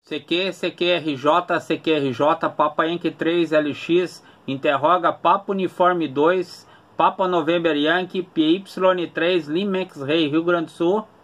CQ, CQRJ, CQRJ, Papa Yankee 3, LX, interroga, Papa Uniforme 2, Papa November Yankee, PY3, Limex Rei, Rio Grande do Sul.